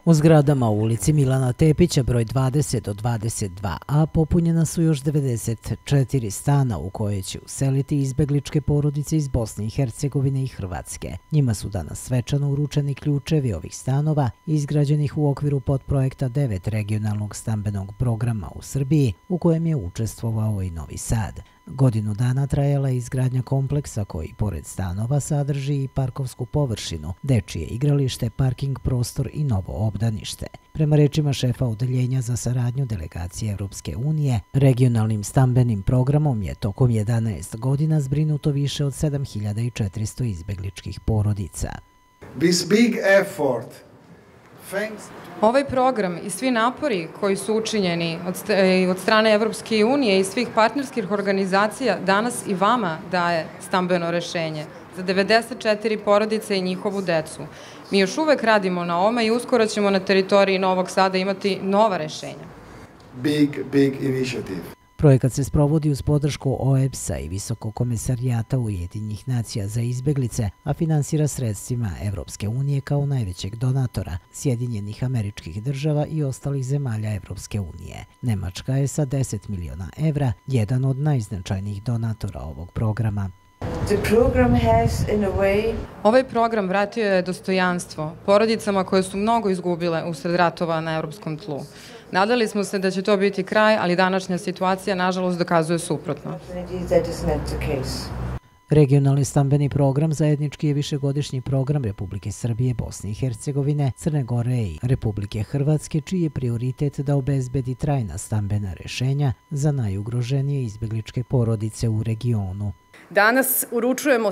U zgradama u ulici Milana Tepića broj 20 do 22a popunjena su još 94 stana u koje će useliti izbegličke porodice iz Bosne i Hercegovine i Hrvatske. Njima su danas svečano uručeni ključevi ovih stanova izgrađenih u okviru podprojekta 9 regionalnog stambenog programa u Srbiji u kojem je učestvovao i Novi Sad. Godinu dana trajala je izgradnja kompleksa koji, pored stanova, sadrži i parkovsku površinu, dečije igralište, parking prostor i novo obdanište. Prema rečima šefa odeljenja za saradnju delegacije Evropske unije, regionalnim stambenim programom je tokom 11 godina zbrinuto više od 7400 izbegličkih porodica. This big effort, Ovaj program i svi napori koji su učinjeni od strane Evropske unije i svih partnerskih organizacija danas i vama daje stambeno rešenje za 94 porodice i njihovu decu. Mi još uvek radimo na ovome i uskoro ćemo na teritoriji Novog Sada imati nova rešenja. Big initiative. Projekat se sprovodi uz podršku OEBS-a i Visokog komesarijata Ujedinjenih nacija za izbeglice, a finansira sredstvima Evropske unije kao najvećeg donatora, Sjedinjenih Američkih Država i ostalih zemalja Evropske unije. Nemačka je sa 10 miliona evra jedan od najznačajnijih donatora ovog programa. Ovaj program vratio je dostojanstvo porodicama koje su mnogo izgubile usred ratova na evropskom tlu. Nadali smo se da će to biti kraj, ali današnja situacija nažalost dokazuje suprotno. Regionalni stambeni program zajednički je višegodišnji program Republike Srbije, Bosne i Hercegovine, Crne Gore i Republike Hrvatske, čiji je prioritet da obezbedi trajna stambena rešenja za najugroženije izbegličke porodice u regionu. Danas uručujemo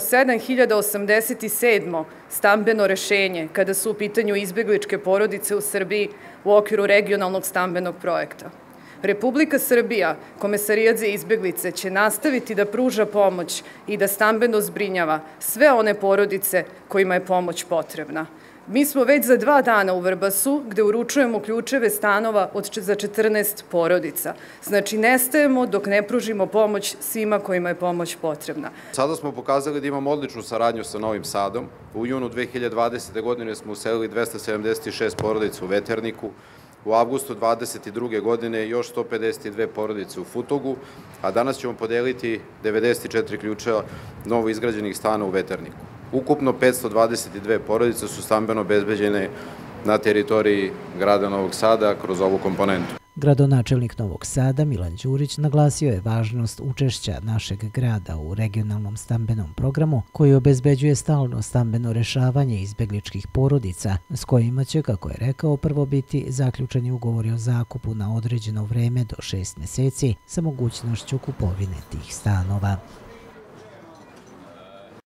7087. stambeno rešenje kada su u pitanju izbegličke porodice u Srbiji u okviru regionalnog stambenog projekta. Republika Srbija, Komesarijat za izbeglice, će nastaviti da pruža pomoć i da stambeno zbrinjava sve one porodice kojima je pomoć potrebna. Mi smo već za 2 dana u Vrbasu gde uručujemo ključeve stanova za 14 porodica. Znači, ne stajemo dok ne pružimo pomoć svima kojima je pomoć potrebna. Sada smo pokazali da imamo odličnu saradnju sa Novim Sadom. U junu 2020. godine smo uselili 276 porodica u Veterniku. U avgustu 2022. godine još 152 porodice u Futogu, a danas ćemo podeliti 94 ključeva novo izgrađenih stana u Veterniku. Ukupno 522 porodice su stambeno obezbeđene na teritoriji grada Novog Sada kroz ovu komponentu. Gradonačelnik Novog Sada Milan Đurić naglasio je važnost učešća našeg grada u regionalnom stambenom programu koji obezbeđuje stalno stambeno rešavanje izbegličkih porodica s kojima će, kako je rekao, prvo biti zaključeni ugovori o zakupu na određeno vreme do 6 meseci sa mogućnošću kupovine tih stanova.